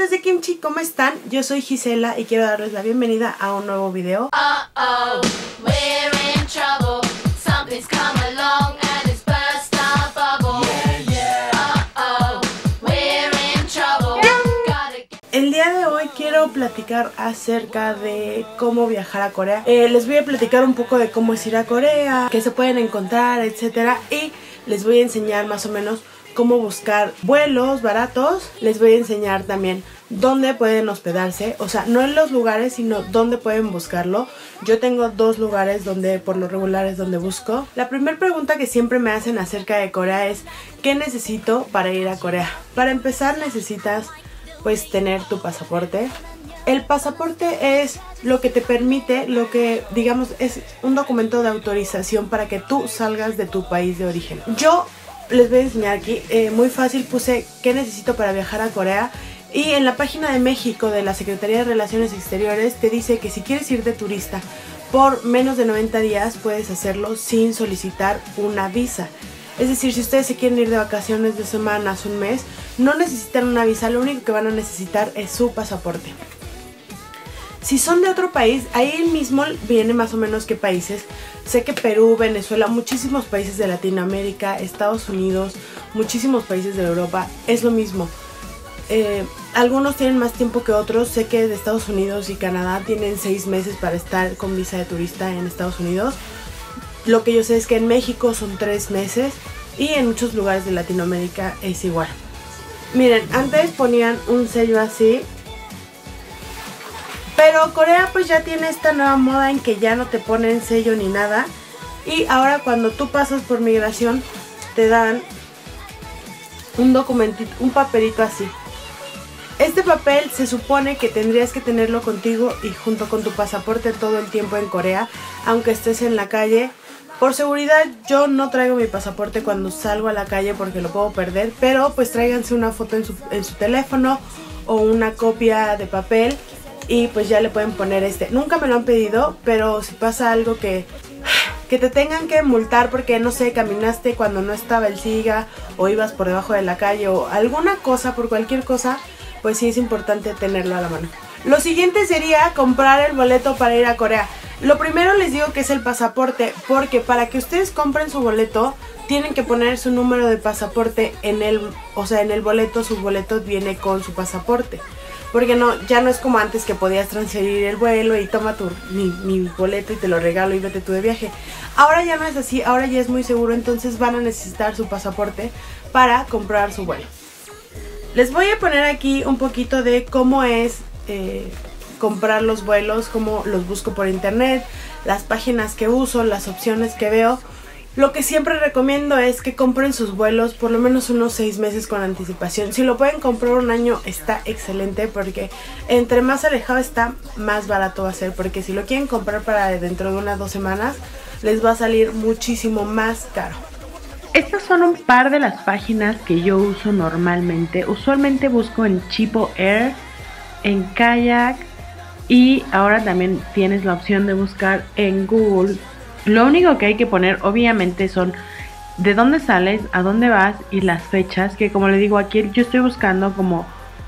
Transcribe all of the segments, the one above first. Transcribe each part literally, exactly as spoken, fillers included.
Amiguitos de Kimchi, ¿cómo están? Yo soy Gisela y quiero darles la bienvenida a un nuevo video. Uh-oh, we're in trouble. Something's come along and it's burst our bubble. Yeah, yeah. Uh-oh, we're in trouble. El día de hoy quiero platicar acerca de cómo viajar a Corea. Eh, les voy a platicar un poco de cómo es ir a Corea, qué se pueden encontrar, etcétera. Y les voy a enseñar más o menos cómo buscar vuelos baratos. Les voy a enseñar también dónde pueden hospedarse, o sea, no en los lugares, sino dónde pueden buscarlo. Yo tengo dos lugares donde por lo regular es donde busco. La primera pregunta que siempre me hacen acerca de Corea es ¿qué necesito para ir a Corea? Para empezar necesitas pues tener tu pasaporte. El pasaporte es lo que te permite, lo que digamos es un documento de autorización para que tú salgas de tu país de origen. Yo les voy a enseñar aquí, eh, muy fácil, puse qué necesito para viajar a Corea. Y en la página de México de la Secretaría de Relaciones Exteriores te dice que si quieres ir de turista por menos de noventa días puedes hacerlo sin solicitar una visa. Es decir, si ustedes se quieren ir de vacaciones de semanas, un mes, no necesitan una visa, lo único que van a necesitar es su pasaporte. Si son de otro país, ahí mismo viene más o menos qué países. Sé que Perú, Venezuela, muchísimos países de Latinoamérica, Estados Unidos, muchísimos países de Europa, es lo mismo. Eh, algunos tienen más tiempo que otros. Sé que de Estados Unidos y Canadá tienen seis meses para estar con visa de turista en Estados Unidos. Lo que yo sé es que en México son tres meses y en muchos lugares de Latinoamérica es igual. Miren, antes ponían un sello así, pero Corea pues ya tiene esta nueva moda en que ya no te ponen sello ni nada. Y ahora cuando tú pasas por migración te dan un documentito, un papelito así. Este papel se supone que tendrías que tenerlo contigo y junto con tu pasaporte todo el tiempo en Corea, aunque estés en la calle. Por seguridad yo no traigo mi pasaporte cuando salgo a la calle porque lo puedo perder, pero pues tráiganse una foto en su, en su teléfono o una copia de papel y pues ya le pueden poner este. Nunca me lo han pedido, pero si pasa algo que, que te tengan que multar porque no sé, caminaste cuando no estaba el SIGA o ibas por debajo de la calle o alguna cosa, por cualquier cosa, pues sí es importante tenerlo a la mano. Lo siguiente sería comprar el boleto para ir a Corea. Lo primero les digo que es el pasaporte, porque para que ustedes compren su boleto tienen que poner su número de pasaporte en el, o sea, en el boleto. Su boleto viene con su pasaporte, porque no, ya no es como antes que podías transferir el vuelo y toma tu mi, mi boleto y te lo regalo y vete tú de viaje. Ahora ya no es así, ahora ya es muy seguro, entonces van a necesitar su pasaporte para comprar su vuelo. Les voy a poner aquí un poquito de cómo es eh, comprar los vuelos, cómo los busco por internet, las páginas que uso, las opciones que veo. Lo que siempre recomiendo es que compren sus vuelos por lo menos unos seis meses con anticipación. Si lo pueden comprar un año está excelente, porque entre más alejado está, más barato va a ser. Porque si lo quieren comprar para dentro de unas dos semanas, les va a salir muchísimo más caro. Estas son un par de las páginas que yo uso normalmente. Usualmente busco en Chipo Air, en Kayak y ahora también tienes la opción de buscar en Google. Lo único que hay que poner obviamente son de dónde sales, a dónde vas y las fechas, que como le digo aquí yo estoy buscando como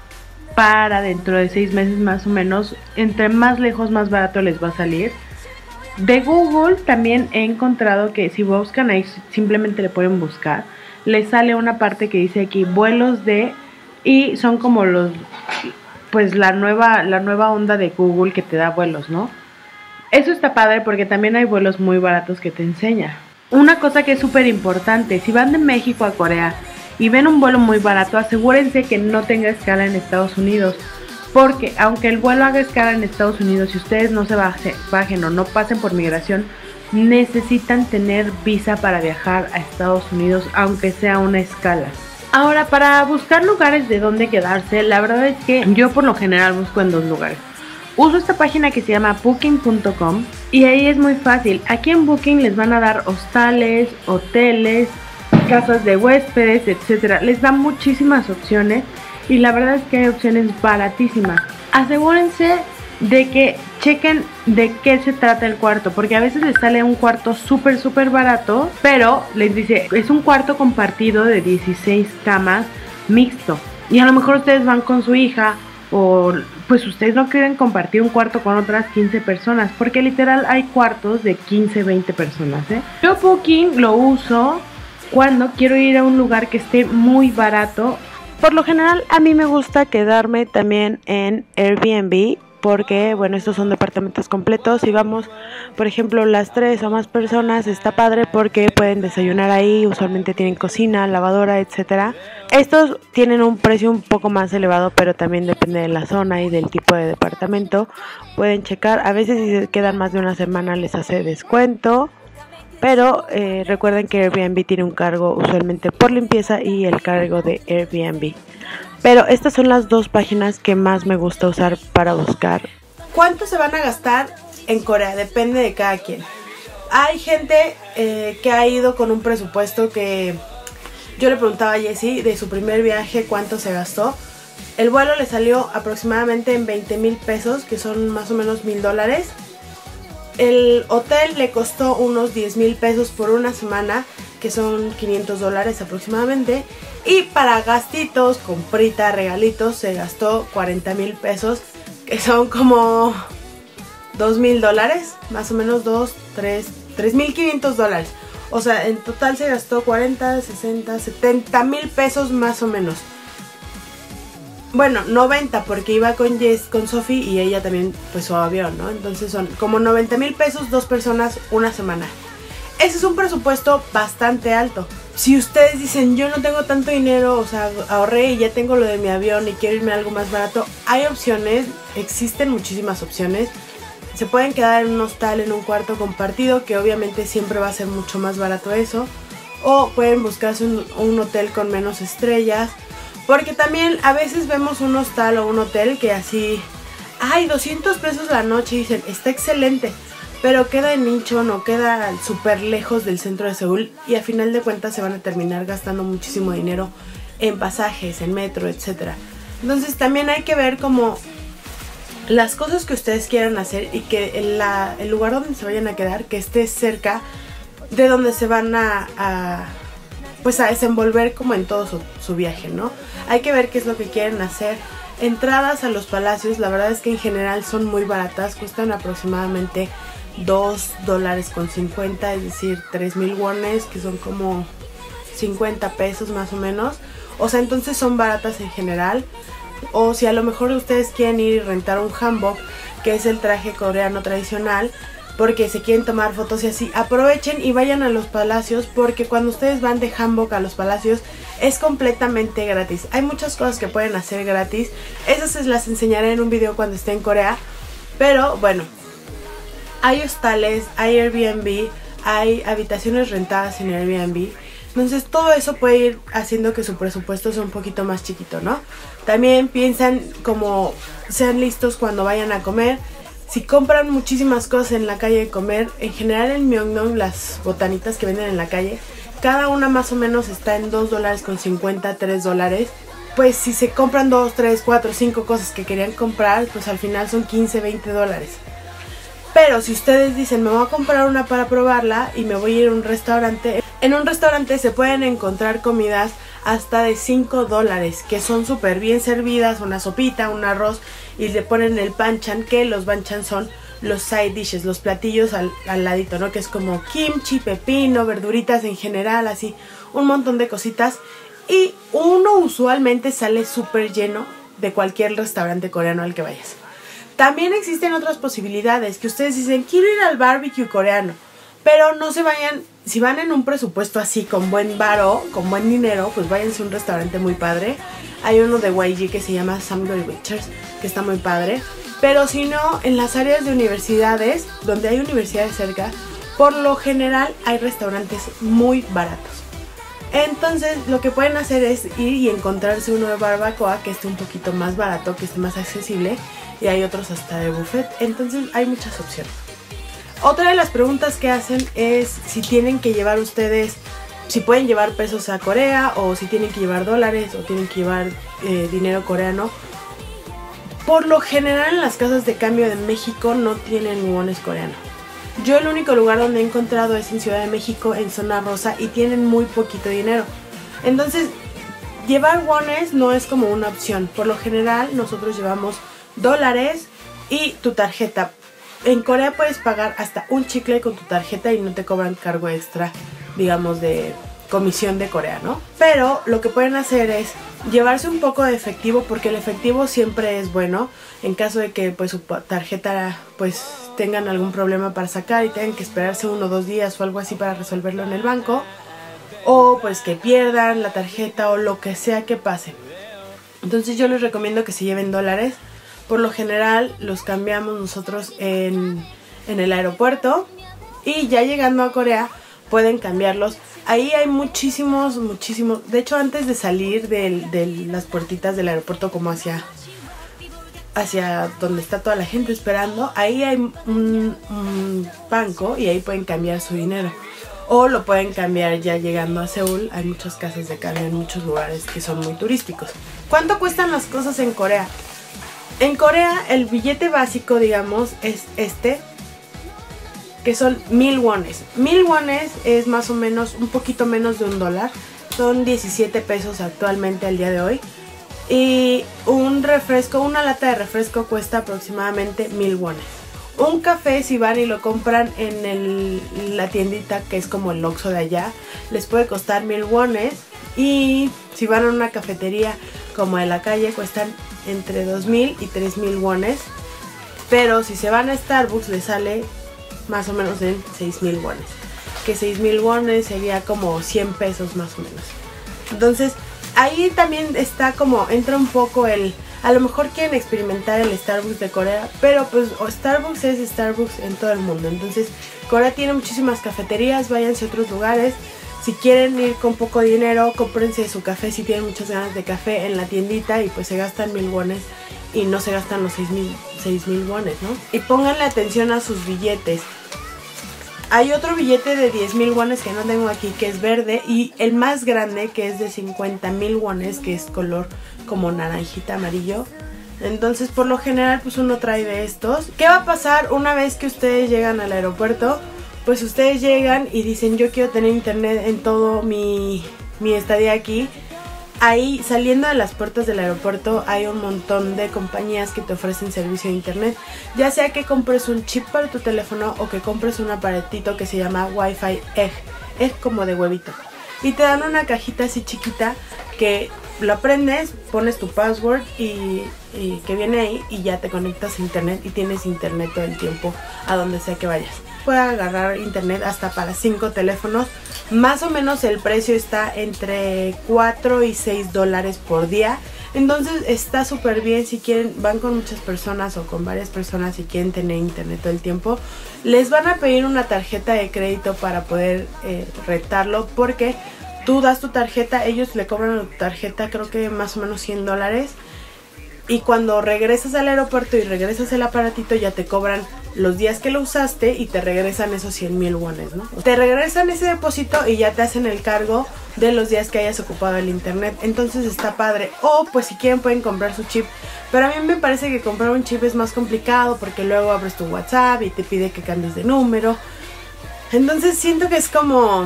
para dentro de seis meses más o menos. Entre más lejos más barato les va a salir. De Google también he encontrado que si buscan ahí simplemente le pueden buscar, les sale una parte que dice aquí vuelos de, y son como los pues la nueva la nueva onda de Google que te da vuelos, ¿no? Eso está padre porque también hay vuelos muy baratos que te enseña. Una cosa que es súper importante, si van de México a Corea y ven un vuelo muy barato, asegúrense que no tenga escala en Estados Unidos. Porque aunque el vuelo haga escala en Estados Unidos, si ustedes no se bajen, bajen o no pasen por migración, necesitan tener visa para viajar a Estados Unidos, aunque sea una escala. Ahora, para buscar lugares de donde quedarse, la verdad es que yo por lo general busco en dos lugares. Uso esta página que se llama booking punto com y ahí es muy fácil. Aquí en Booking les van a dar hostales, hoteles, casas de huéspedes, etcétera. Les dan muchísimas opciones. Y la verdad es que hay opciones baratísimas. Asegúrense de que chequen de qué se trata el cuarto, porque a veces les sale un cuarto súper súper barato, pero les dice es un cuarto compartido de dieciséis camas mixto, y a lo mejor ustedes van con su hija o pues ustedes no quieren compartir un cuarto con otras quince personas, porque literal hay cuartos de quince, veinte personas, ¿eh? Yo Booking lo uso cuando quiero ir a un lugar que esté muy barato. Por lo general a mí me gusta quedarme también en Airbnb, porque bueno, estos son departamentos completos y vamos, por ejemplo, las tres o más personas, está padre porque pueden desayunar ahí, usualmente tienen cocina, lavadora, etcétera. Estos tienen un precio un poco más elevado, pero también depende de la zona y del tipo de departamento. Pueden checar, a veces si se quedan más de una semana les hace descuento, pero eh, recuerden que Airbnb tiene un cargo usualmente por limpieza y el cargo de Airbnb. Pero estas son las dos páginas que más me gusta usar para buscar. ¿Cuánto se van a gastar en Corea? Depende de cada quien. Hay gente eh, que ha ido con un presupuesto que... Yo le preguntaba a Jessie de su primer viaje cuánto se gastó. El vuelo le salió aproximadamente en veinte mil pesos, que son más o menos mil dólares. El hotel le costó unos diez mil pesos por una semana, que son quinientos dólares aproximadamente. Y para gastitos, comprita, regalitos, se gastó cuarenta mil pesos, que son como dos mil dólares, más o menos dos, tres, tres mil quinientos dólares. O sea, en total se gastó cuarenta, sesenta, setenta mil pesos más o menos. Bueno, noventa porque iba con Jess, con Sophie y ella también pues su avión, ¿no? Entonces son como noventa mil pesos dos personas una semana. Ese es un presupuesto bastante alto. Si ustedes dicen, yo no tengo tanto dinero, o sea, ahorré y ya tengo lo de mi avión y quiero irme a algo más barato, hay opciones, existen muchísimas opciones. Se pueden quedar en un hostal, en un cuarto compartido, que obviamente siempre va a ser mucho más barato eso. O pueden buscarse un, un hotel con menos estrellas. Porque también a veces vemos un hostal o un hotel que así, ay, doscientos pesos la noche, y dicen, está excelente. Pero queda en Incheon o queda súper lejos del centro de Seúl y a final de cuentas se van a terminar gastando muchísimo dinero en pasajes, en metro, etcétera. Entonces también hay que ver como las cosas que ustedes quieran hacer y que el, la, el lugar donde se vayan a quedar, que esté cerca de donde se van a, a, pues a desenvolver como en todo su, su viaje, ¿no? Hay que ver qué es lo que quieren hacer. Entradas a los palacios, la verdad es que en general son muy baratas, cuestan aproximadamente dos dólares con cincuenta, es decir, tres mil wones, que son como cincuenta pesos más o menos. O sea, entonces son baratas en general. O si a lo mejor ustedes quieren ir y rentar un hanbok, que es el traje coreano tradicional, porque se quieren tomar fotos y así, aprovechen y vayan a los palacios, porque cuando ustedes van de hanbok a los palacios es completamente gratis. Hay muchas cosas que pueden hacer gratis, esas se las enseñaré en un video cuando esté en Corea. Pero bueno, hay hostales, hay Airbnb, hay habitaciones rentadas en Airbnb. Entonces todo eso puede ir haciendo que su presupuesto sea un poquito más chiquito, ¿no? También piensan como sean listos cuando vayan a comer. Si compran muchísimas cosas en la calle de comer, en general en Myeongdong las botanitas que venden en la calle, cada una más o menos está en dos dólares con cincuenta, tres dólares. Pues si se compran dos, tres, cuatro, cinco cosas que querían comprar, pues al final son quince, veinte dólares. Pero si ustedes dicen, me voy a comprar una para probarla y me voy a ir a un restaurante, en un restaurante se pueden encontrar comidas hasta de cinco dólares, que son súper bien servidas, una sopita, un arroz, y le ponen el banchan, que los banchan son los side dishes, los platillos al, al ladito, ¿no? Que es como kimchi, pepino, verduritas en general, así, un montón de cositas. Y uno usualmente sale súper lleno de cualquier restaurante coreano al que vayas. También existen otras posibilidades, que ustedes dicen, quiero ir al barbecue coreano, pero no se vayan, si van en un presupuesto así, con buen varo, con buen dinero, pues váyanse a un restaurante muy padre. Hay uno de Y G que se llama Samgyeol Witchers, que está muy padre. Pero si no, en las áreas de universidades, donde hay universidades cerca, por lo general hay restaurantes muy baratos. Entonces lo que pueden hacer es ir y encontrarse uno de barbacoa que esté un poquito más barato, que esté más accesible, y hay otros hasta de buffet. Entonces hay muchas opciones. Otra de las preguntas que hacen es si tienen que llevar ustedes, si pueden llevar pesos a Corea, o si tienen que llevar dólares, o tienen que llevar eh, dinero coreano. Por lo general en las casas de cambio de México no tienen wones coreanos. Yo el único lugar donde he encontrado es en Ciudad de México, en Zona Rosa, y tienen muy poquito dinero. Entonces, llevar wones no es como una opción. Por lo general nosotros llevamos dólares y tu tarjeta. En Corea puedes pagar hasta un chicle con tu tarjeta y no te cobran cargo extra, digamos, de comisión de Corea, ¿no? Pero lo que pueden hacer es llevarse un poco de efectivo, porque el efectivo siempre es bueno en caso de que pues su tarjeta pues tengan algún problema para sacar y tengan que esperarse uno o dos días o algo así para resolverlo en el banco, o pues que pierdan la tarjeta o lo que sea que pase. Entonces yo les recomiendo que se lleven dólares. Por lo general los cambiamos nosotros en, en el aeropuerto, y ya llegando a Corea pueden cambiarlos. Ahí hay muchísimos, muchísimos. De hecho, antes de salir de, de las puertitas del aeropuerto, como hacia, hacia donde está toda la gente esperando, ahí hay un, un banco y ahí pueden cambiar su dinero. O lo pueden cambiar ya llegando a Seúl. Hay muchas casas de cambio en muchos lugares que son muy turísticos. ¿Cuánto cuestan las cosas en Corea? En Corea el billete básico, digamos, es este, que son mil wones. Mil wones es más o menos un poquito menos de un dólar. Son diecisiete pesos actualmente al día de hoy. Y un refresco, una lata de refresco cuesta aproximadamente mil wones. Un café, si van y lo compran en el, la tiendita que es como el Oxxo de allá, les puede costar mil wones. Y si van a una cafetería como en la calle, cuestan entre dos mil y tres mil wones. Pero si se van a Starbucks les sale más o menos en seis mil wones, que seis mil wones sería como cien pesos más o menos. Entonces ahí también está como, entra un poco el, a lo mejor quieren experimentar el Starbucks de Corea, pero pues Starbucks es Starbucks en todo el mundo. Entonces Corea tiene muchísimas cafeterías, váyanse a otros lugares. Si quieren ir con poco dinero, cómprense su café si tienen muchas ganas de café en la tiendita, y pues se gastan mil wones y no se gastan los seis mil wones, ¿no? Y pónganle atención a sus billetes. Hay otro billete de diez mil wones que no tengo aquí, que es verde, y el más grande, que es de cincuenta mil wones, que es color como naranjita amarillo. Entonces por lo general pues uno trae de estos. ¿Qué va a pasar una vez que ustedes llegan al aeropuerto? Pues ustedes llegan y dicen: yo quiero tener internet en todo mi, mi estadía aquí. Ahí, saliendo de las puertas del aeropuerto, hay un montón de compañías que te ofrecen servicio de internet. Ya sea que compres un chip para tu teléfono o que compres un aparatito que se llama Wi-Fi Egg. Egg como de huevito. Y te dan una cajita así chiquita que lo prendes, pones tu password y, y que viene ahí, y ya te conectas a internet y tienes internet todo el tiempo a donde sea que vayas. Puede agarrar internet hasta para cinco teléfonos. Más o menos el precio está entre cuatro y seis dólares por día. Entonces está súper bien si quieren, van con muchas personas o con varias personas y quieren tener internet todo el tiempo. Les van a pedir una tarjeta de crédito para poder eh, rentarlo, porque tú das tu tarjeta, ellos le cobran a tu tarjeta creo que más o menos cien dólares. Y cuando regresas al aeropuerto y regresas el aparatito, ya te cobran los días que lo usaste y te regresan esos cien mil wones, ¿no? Te regresan ese depósito y ya te hacen el cargo de los días que hayas ocupado el internet. Entonces está padre. O pues si quieren pueden comprar su chip. Pero a mí me parece que comprar un chip es más complicado, porque luego abres tu WhatsApp y te pide que cambies de número. Entonces siento que es como,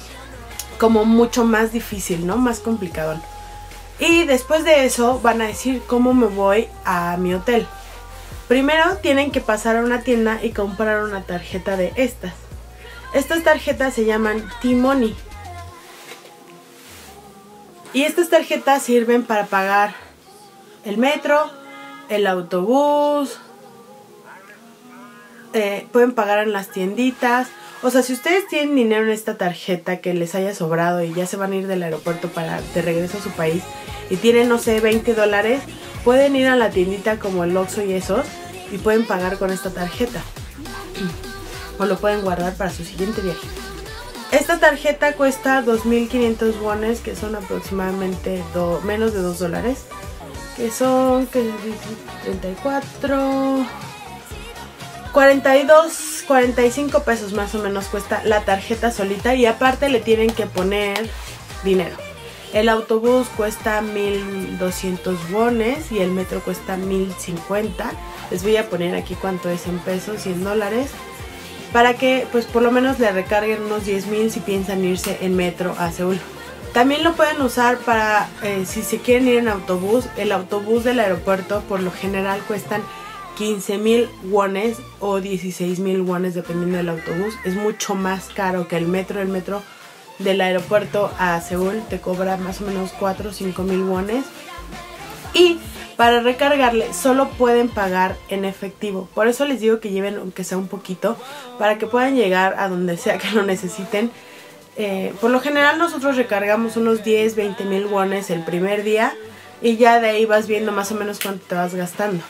como mucho más difícil, ¿no? Más complicado. Y después de eso van a decir: ¿cómo me voy a mi hotel? Primero tienen que pasar a una tienda y comprar una tarjeta de estas. Estas tarjetas se llaman T-Money. Y estas tarjetas sirven para pagar el metro, el autobús, eh, pueden pagar en las tienditas. O sea, si ustedes tienen dinero en esta tarjeta que les haya sobrado y ya se van a ir del aeropuerto para de regreso a su país y tienen, no sé, veinte dólares, pueden ir a la tiendita como el Oxxo y esos y pueden pagar con esta tarjeta. O lo pueden guardar para su siguiente viaje. Esta tarjeta cuesta dos mil quinientos wones, que son aproximadamente do, menos de dos dólares. Que son que treinta y cuatro... cuarenta y dos, cuarenta y cinco pesos más o menos cuesta la tarjeta solita, y aparte le tienen que poner dinero. El autobús cuesta mil doscientos wones y el metro cuesta mil cincuenta. Les voy a poner aquí cuánto es en pesos y en dólares, para que pues por lo menos le recarguen unos diez mil si piensan irse en metro a Seúl. También lo pueden usar para eh, si se quieren ir en autobús. El autobús del aeropuerto por lo general cuestan quince mil wones o dieciséis mil wones dependiendo del autobús. Es mucho más caro que el metro. El metro del aeropuerto a Seúl te cobra más o menos cuatro o cinco mil wones. Y para recargarle solo pueden pagar en efectivo. Por eso les digo que lleven aunque sea un poquito para que puedan llegar a donde sea que lo necesiten. Eh, por lo general nosotros recargamos unos diez, veinte mil wones el primer día y ya de ahí vas viendo más o menos cuánto te vas gastando.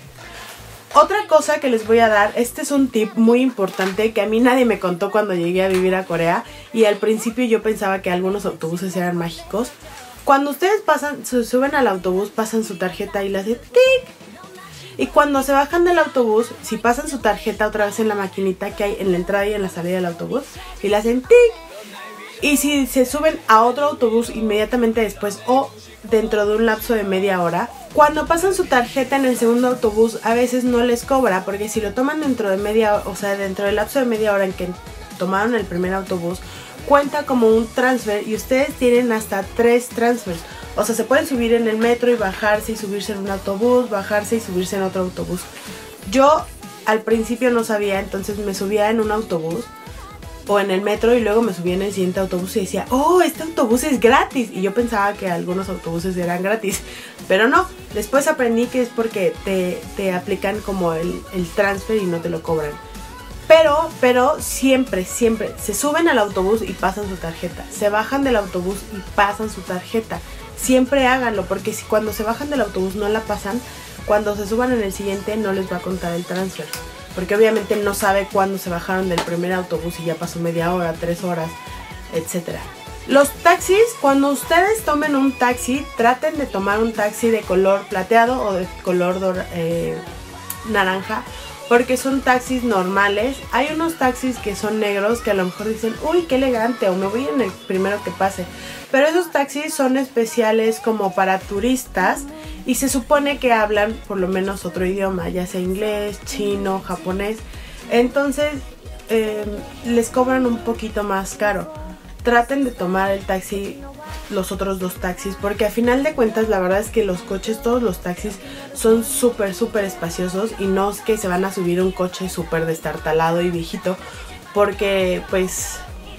Otra cosa que les voy a dar, este es un tip muy importante que a mí nadie me contó cuando llegué a vivir a Corea y al principio yo pensaba que algunos autobuses eran mágicos. Cuando ustedes pasan, se suben al autobús, pasan su tarjeta y le hacen tic. Y cuando se bajan del autobús, si pasan su tarjeta otra vez en la maquinita que hay en la entrada y en la salida del autobús y le hacen tic. Y si se suben a otro autobús inmediatamente después o dentro de un lapso de media hora, cuando pasan su tarjeta en el segundo autobús a veces no les cobra, porque si lo toman dentro de media hora, o sea, dentro del lapso de media hora en que tomaron el primer autobús, cuenta como un transfer y ustedes tienen hasta tres transfers. O sea, se pueden subir en el metro y bajarse y subirse en un autobús, bajarse y subirse en otro autobús. Yo al principio no sabía, entonces me subía en un autobús o en el metro y luego me subí en el siguiente autobús y decía, oh, este autobús es gratis. Y yo pensaba que algunos autobuses eran gratis, pero no. Después aprendí que es porque te, te aplican como el, el transfer y no te lo cobran. Pero, pero siempre, siempre se suben al autobús y pasan su tarjeta. Se bajan del autobús y pasan su tarjeta. Siempre háganlo, porque si cuando se bajan del autobús no la pasan, cuando se suban en el siguiente no les va a contar el transfer. Porque obviamente no sabe cuándo se bajaron del primer autobús y ya pasó media hora, tres horas, etcétera. Los taxis, cuando ustedes tomen un taxi, traten de tomar un taxi de color plateado o de color eh, naranja, porque son taxis normales. Hay unos taxis que son negros que a lo mejor dicen, uy, qué elegante, o me voy en el primero que pase. Pero esos taxis son especiales como para turistas y se supone que hablan por lo menos otro idioma, ya sea inglés, chino, japonés. Entonces eh, les cobran un poquito más caro. Traten de tomar el taxi, los otros dos taxis, porque a final de cuentas la verdad es que los coches, todos los taxis son súper súper espaciosos y no es que se van a subir un coche súper destartalado y viejito, porque pues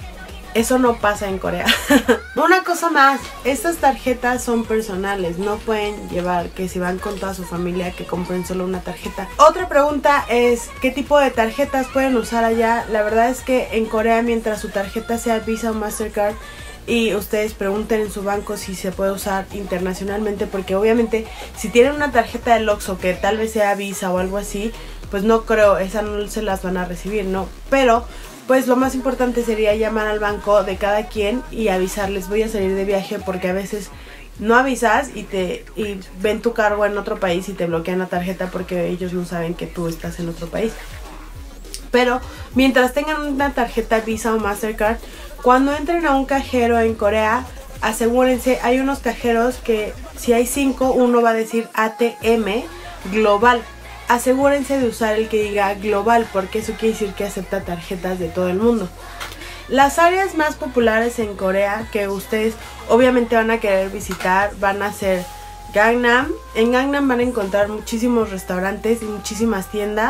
eso no pasa en Corea. Una cosa más, estas tarjetas son personales, no pueden llevar que si van con toda su familia que compren solo una tarjeta. Otra pregunta es, ¿qué tipo de tarjetas pueden usar allá? La verdad es que en Corea, mientras su tarjeta sea Visa o Mastercard y ustedes pregunten en su banco si se puede usar internacionalmente, porque obviamente si tienen una tarjeta del Oxxo que tal vez sea Visa o algo así, pues no creo, esa no se las van a recibir, ¿no? Pero pues lo más importante sería llamar al banco de cada quien y avisarles, voy a salir de viaje, porque a veces no avisas y te y ven tu cargo en otro país y te bloquean la tarjeta porque ellos no saben que tú estás en otro país. Pero mientras tengan una tarjeta Visa o Mastercard, cuando entren a un cajero en Corea, asegúrense, hay unos cajeros que si hay cinco, uno va a decir A T M global. Asegúrense de usar el que diga global, porque eso quiere decir que acepta tarjetas de todo el mundo. Las áreas más populares en Corea que ustedes obviamente van a querer visitar van a ser Gangnam. En Gangnam van a encontrar muchísimos restaurantes y muchísimas tiendas,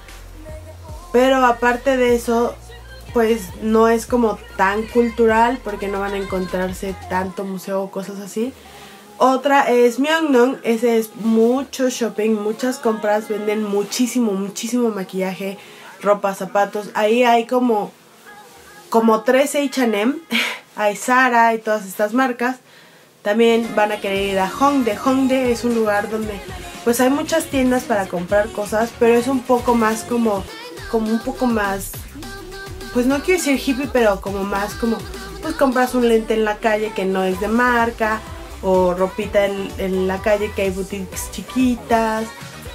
pero aparte de eso pues no es como tan cultural, porque no van a encontrarse tanto museo o cosas así. Otra es Myeongdong, ese es mucho shopping, muchas compras, venden muchísimo, muchísimo maquillaje, ropa, zapatos. Ahí hay como, como tres H and M, hay Zara y todas estas marcas. También van a querer ir a Hongdae. Hongdae es un lugar donde pues hay muchas tiendas para comprar cosas, pero es un poco más como, como un poco más, pues no quiero decir hippie, pero como más como, pues compras un lente en la calle que no es de marca, o ropita en, en la calle que hay boutiques chiquitas,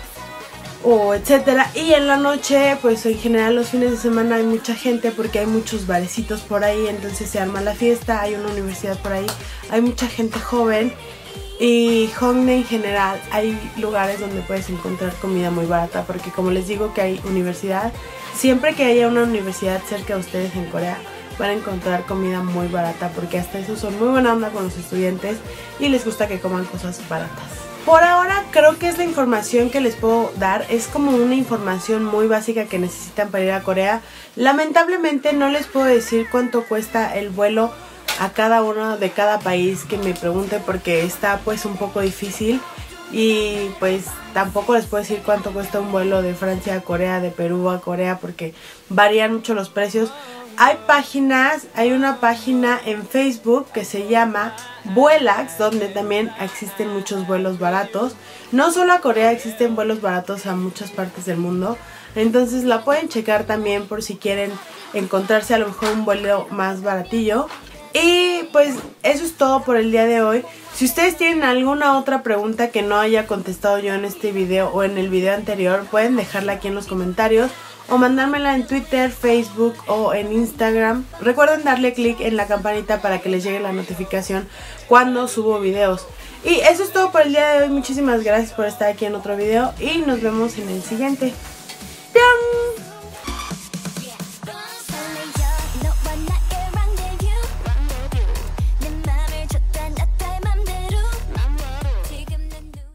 o etcétera. Y en la noche, pues en general los fines de semana hay mucha gente porque hay muchos barecitos por ahí, entonces se arma la fiesta, hay una universidad por ahí, hay mucha gente joven. Y Hongdae en general hay lugares donde puedes encontrar comida muy barata, porque como les digo que hay universidad, siempre que haya una universidad cerca de ustedes en Corea, van a encontrar comida muy barata, porque hasta eso son muy buena onda con los estudiantes y les gusta que coman cosas baratas. Por ahora creo que es la información que les puedo dar, es como una información muy básica que necesitan para ir a Corea. Lamentablemente no les puedo decir cuánto cuesta el vuelo a cada uno de cada país que me pregunte, porque está pues un poco difícil. Y pues tampoco les puedo decir cuánto cuesta un vuelo de Francia a Corea, de Perú a Corea, porque varían mucho los precios. Hay páginas, hay una página en Facebook que se llama Vuelax, donde también existen muchos vuelos baratos. No solo a Corea, existen vuelos baratos a muchas partes del mundo. Entonces la pueden checar también por si quieren encontrarse a lo mejor un vuelo más baratillo. Y pues eso es todo por el día de hoy. Si ustedes tienen alguna otra pregunta que no haya contestado yo en este video o en el video anterior, pueden dejarla aquí en los comentarios o mandármela en Twitter, Facebook o en Instagram. Recuerden darle click en la campanita para que les llegue la notificación cuando subo videos. Y eso es todo por el día de hoy. Muchísimas gracias por estar aquí en otro video y nos vemos en el siguiente.